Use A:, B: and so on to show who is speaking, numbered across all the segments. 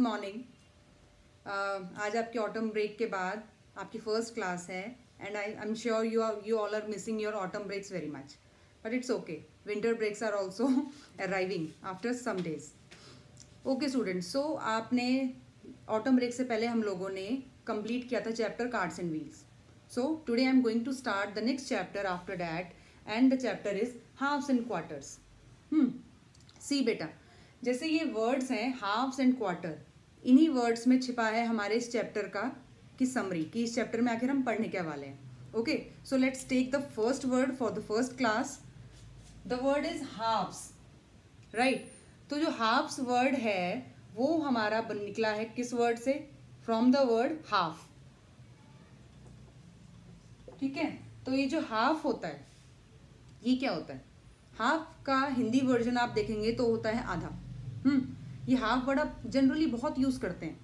A: Morning. आज आपके autumn break के बाद आपकी फर्स्ट क्लास है and I am sure you all are missing your autumn breaks very much, but it's okay. Winter breaks are also arriving after some days. Okay students, so आपने autumn break से पहले हम लोगों ने complete किया था chapter cards and wheels. So today I am going to start the next chapter after that and the chapter is halves and quarters. See बेटा, जैसे ये वर्ड्स हैं हाफ्स एंड क्वार्टर, इन्हीं वर्ड्स में छिपा है हमारे इस चैप्टर का की समरी कि इस चैप्टर में आखिर हम पढ़ने क्या वाले हैं। Okay, so let's take the first word for the first class. The word is halves, right. तो जो हाफ्स वर्ड है वो हमारा निकला है किस वर्ड से? From the word half. ठीक है, तो ये जो हाफ होता है ये क्या होता है? हाफ का हिंदी वर्जन आप देखेंगे तो होता है आधा। ये हाफ वर्ड आप जनरली बहुत यूज करते हैं।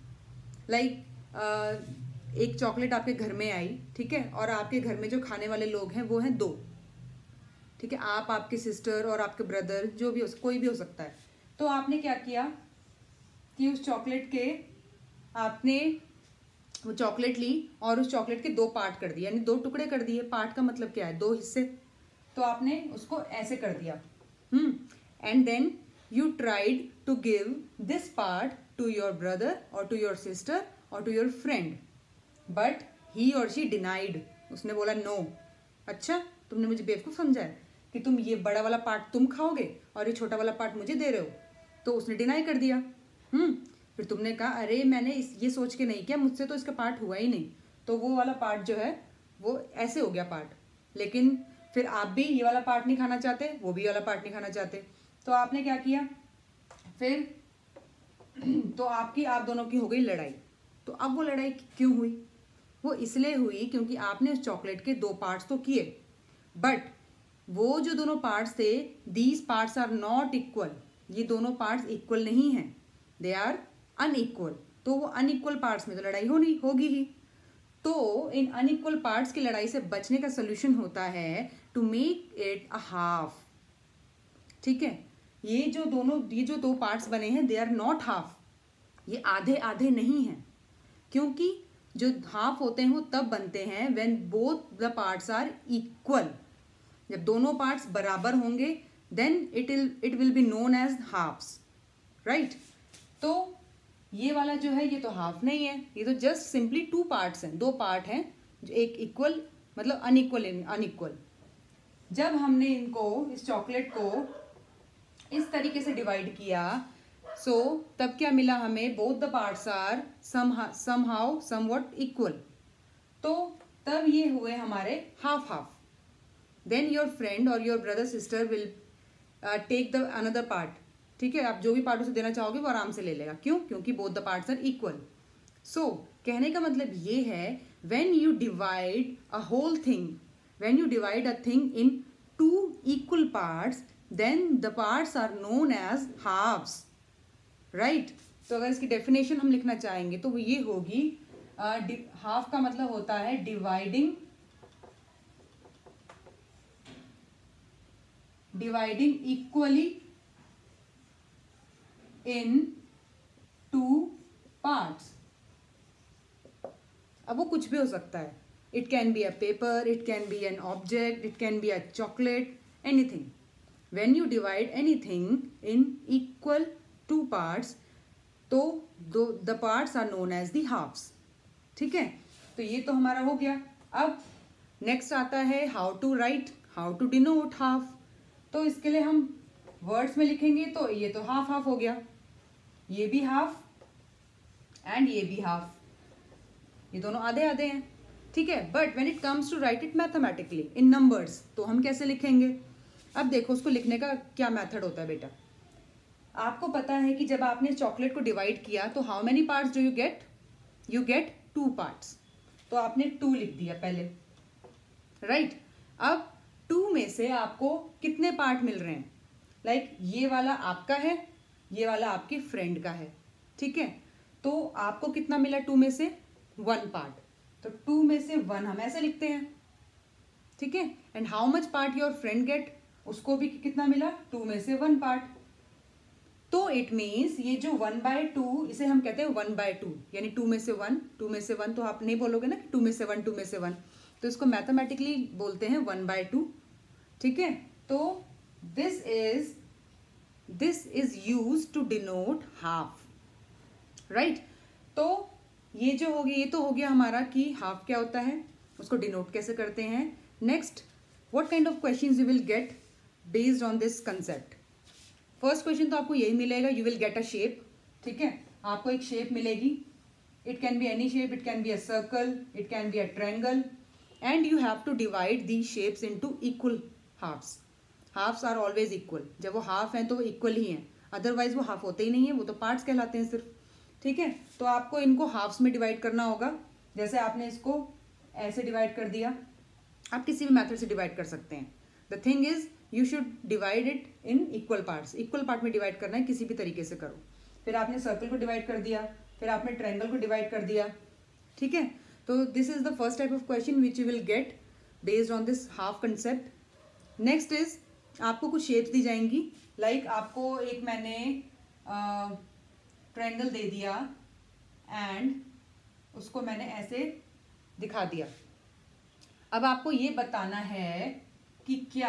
A: लाइक एक चॉकलेट आपके घर में आई, ठीक है, और आपके घर में जो खाने वाले लोग हैं वो हैं 2, ठीक है, आप, आपके सिस्टर और आपके ब्रदर, जो भी कोई भी हो सकता है। तो आपने क्या किया कि उस चॉकलेट के आपने वो चॉकलेट ली और उस चॉकलेट के 2 पार्ट कर दिए, यानी 2 टुकड़े कर दिए। पार्ट का मतलब क्या है? 2 हिस्से। तो आपने उसको ऐसे कर दिया। And then you tried to give this part to your brother or to your sister or to your friend, but he or she denied. उसने बोला नो। अच्छा, तुमने मुझे बेवकूफ़ समझा है कि तुम ये बड़ा वाला पार्ट तुम खाओगे और ये छोटा वाला पार्ट मुझे दे रहे हो। तो उसने डिनाई कर दिया। फिर तुमने कहा अरे मैंने ये सोच के नहीं किया, मुझसे तो इसका पार्ट हुआ ही नहीं, तो वो वाला पार्ट जो है वो ऐसे हो गया पार्ट। लेकिन फिर आप भी ये वाला पार्ट नहीं खाना चाहते, वो भी वाला पार्ट नहीं खाना चाहते, तो आपने क्या किया फिर? तो आप दोनों की हो गई लड़ाई। तो अब वो लड़ाई क्यों हुई? वो इसलिए हुई क्योंकि आपने उस चॉकलेट के 2 पार्ट्स तो किए, बट वो जो दोनों पार्ट्स थे, these parts are not equal. ये दोनों पार्ट्स इक्वल नहीं हैं, दे आर अनइक्वल। तो वो अनइक्वल पार्ट्स में तो लड़ाई होगी ही। तो इन अनइक्वल पार्ट्स की लड़ाई से बचने का सोल्यूशन होता है to make it a half. ठीक है, ये जो 2 पार्ट्स बने हैं दे आर नॉट हाफ, ये आधे आधे नहीं हैं, क्योंकि जो हाफ होते हैं वो तब बनते हैं when both the parts are equal. जब दोनों पार्ट्स बराबर होंगे then it will be known as halves, right. तो ये वाला जो है ये तो हाफ नहीं है, ये तो जस्ट सिंपली 2 पार्ट्स हैं, 2 पार्ट हैं जो एक इक्वल मतलब अनइक्वल। जब हमने इनको, इस चॉकलेट को इस तरीके से डिवाइड किया, सो तब क्या मिला हमें? Both the parts are somehow somewhat equal. तो तब ये हुए हमारे half half. Then your friend और your brother sister will take the another part. ठीक है, आप जो भी पार्ट उसे देना चाहोगे वो आराम से ले लेगा। क्यों? क्योंकि both the parts are equal. So कहने का मतलब ये है when you divide a whole thing, when you divide a thing in 2 equal parts, then the parts are known as halves, right. तो अगर इसकी डेफिनेशन हम लिखना चाहेंगे तो वो ये होगी, हाफ का मतलब होता है डिवाइडिंग इक्वली इन 2 पार्ट्स। अब वो कुछ भी हो सकता है, it can be a paper, it can be an object, it can be a chocolate, anything. When you divide anything in equal 2 parts, तो the parts are known as the halves. ठीक है, तो ये तो हमारा हो गया। अब नेक्स्ट आता है how to write, how to denote half. तो इसके लिए हम वर्ड्स में लिखेंगे तो ये तो हाफ हाफ हो गया, ये भी हाफ एंड ये भी हाफ, ये दोनों आधे आधे हैं। ठीक है, but when it comes to write it mathematically in numbers, तो हम कैसे लिखेंगे? अब देखो उसको लिखने का क्या मेथड होता है बेटा। आपको पता है कि जब आपने चॉकलेट को डिवाइड किया तो how many parts do you get? You get 2 parts. तो आपने 2 लिख दिया पहले, राइट। अब 2 में से आपको कितने पार्ट मिल रहे हैं? लाइक ये वाला आपका है, ये वाला आपकी फ्रेंड का है, ठीक है। तो आपको कितना मिला 2 में से? 1 पार्ट। तो 2 में से 1 हम ऐसे लिखते हैं, ठीक है। And how much part your friend get, उसको भी कितना मिला? 2 में से 1 पार्ट। तो इट मीन्स ये जो 1/2 इसे हम कहते हैं 1/2, यानी 2 में से 1, 2 में से 1, तो आप नहीं बोलोगे ना कि 2 में से 1, 2 में से 1, तो इसको मैथमेटिकली बोलते हैं 1/2, ठीक है। तो this is use to denote half, right. तो ये जो हो गया, ये तो हो गया हमारा कि हाफ क्या होता है, उसको डिनोट कैसे करते हैं। Next, what kind of questions you will get based on this concept. First question तो आपको यही मिलेगा, you will get a shape, ठीक है, आपको एक शेप मिलेगी। It can be any shape, it can be a circle, it can be a triangle, and you have to divide the shapes into equal halves. Halves are always equal, जब वो half हैं तो वो equal ही हैं, otherwise वो half होते ही नहीं है, वो तो पार्ट्स कहलाते हैं सिर्फ, ठीक है। तो आपको इनको हाफ्स में डिवाइड करना होगा। जैसे आपने इसको ऐसे डिवाइड कर दिया, आप किसी भी मेथड से डिवाइड कर सकते हैं। The thing is you should divide it in equal parts, equal part में डिवाइड करना है, किसी भी तरीके से करो। फिर आपने सर्कल को डिवाइड कर दिया, फिर आपने ट्रायंगल को डिवाइड कर दिया, ठीक है। तो this is the first type of question which you will get based on this half concept. Next is आपको कुछ शेप्स दी जाएंगी, लाइक आपको एक मैंने ट्रायंगल दे दिया एंड उसको मैंने ऐसे दिखा दिया। अब आपको ये बताना है कि क्या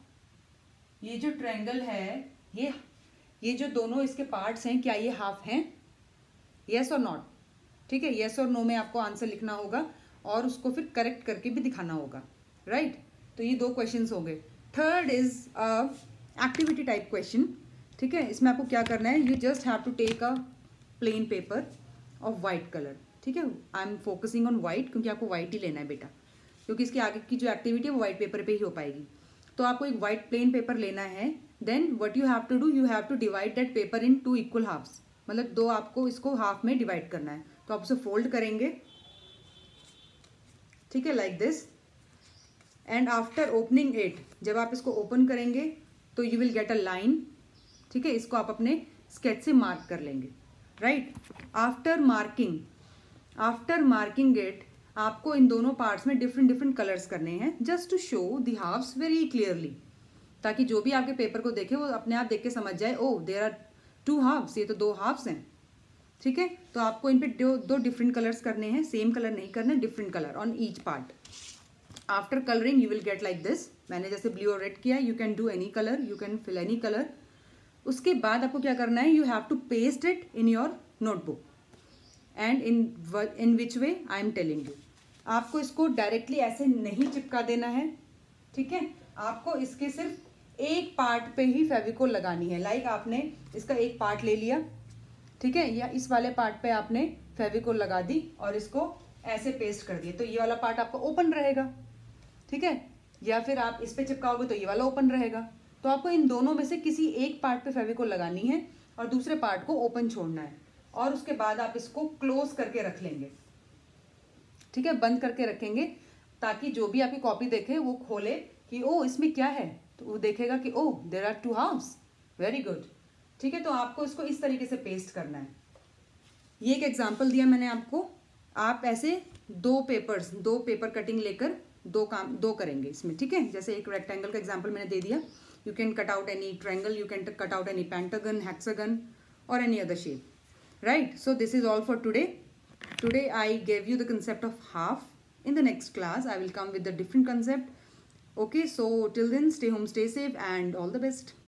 A: ये जो ट्रायंगल है, ये जो दोनों इसके पार्ट्स हैं, क्या ये हाफ हैं, यस और नॉट, ठीक है। यस और नो में आपको आंसर लिखना होगा और उसको फिर करेक्ट करके भी दिखाना होगा, राइट। तो ये 2 क्वेश्चंस हो गए। Third is a activity type question, ठीक है। इसमें आपको क्या करना है, you just have to take a plain paper of white colour, ठीक है। I am focusing on white क्योंकि आपको वाइट ही लेना है बेटा, क्योंकि इसके आगे की जो एक्टिविटी है वो वाइट पेपर पे ही हो पाएगी। तो आपको एक वाइट प्लेन पेपर लेना है, then what you have to do, you have to divide that paper in 2 equal halves, मतलब 2 आपको इसको हाफ में डिवाइड करना है। तो आप उसे फोल्ड करेंगे, ठीक है, like this, and after opening it, जब आप इसको ओपन करेंगे तो you will get a line, ठीक है। इसको आप अपने स्केच से मार्क कर लेंगे, राइट। आफ्टर मार्किंग इट, आपको इन दोनों पार्ट्स में डिफरेंट कलर्स करने हैं, just to show the halves very clearly, ताकि जो भी आपके पेपर को देखे वो अपने आप देख के समझ जाए, ओ देयर आर 2 हाफ्स, ये तो 2 हाफ्स हैं, ठीक है। तो आपको इन पे दो डिफरेंट कलर्स करने हैं, सेम कलर नहीं करना, different colour on each part. After colouring you will get like this, मैंने जैसे ब्लू और रेड किया, you can do any colour, you can fill any colour. उसके बाद आपको क्या करना है, you have to paste it in your notebook and in which way I am telling you. आपको इसको डायरेक्टली ऐसे नहीं चिपका देना है, ठीक है। आपको इसके सिर्फ एक पार्ट पे ही फेविकोल लगानी है, लाइक आपने इसका एक पार्ट ले लिया, ठीक है, या इस वाले पार्ट पे आपने फेविकोल लगा दी और इसको ऐसे पेस्ट कर दिया, तो ये वाला पार्ट आपका ओपन रहेगा, ठीक है। या फिर आप इस पे चिपकाओगे तो ये वाला ओपन रहेगा। तो आपको इन दोनों में से किसी एक पार्ट पे फेविकोल लगानी है और दूसरे पार्ट को ओपन छोड़ना है, और उसके बाद आप इसको क्लोज करके रख लेंगे, ठीक है, बंद करके रखेंगे, ताकि जो भी आपकी कॉपी देखे वो खोले कि ओ इसमें क्या है, तो वो देखेगा कि oh there are 2 halves, very good, ठीक है। तो आपको इसको इस तरीके से पेस्ट करना है। ये एक एग्जांपल दिया मैंने आपको, आप ऐसे 2 पेपर कटिंग लेकर 2 करेंगे इसमें, ठीक है। जैसे एक रेक्टेंगल का एग्जांपल मैंने दे दिया, you can cut out any triangle, you can cut out any pentagon, hexagon or any other shape, right? So this is all for today. Today I gave you the concept of half. In the next class I will come with a different concept. Okay, so till then stay home, stay safe and all the best.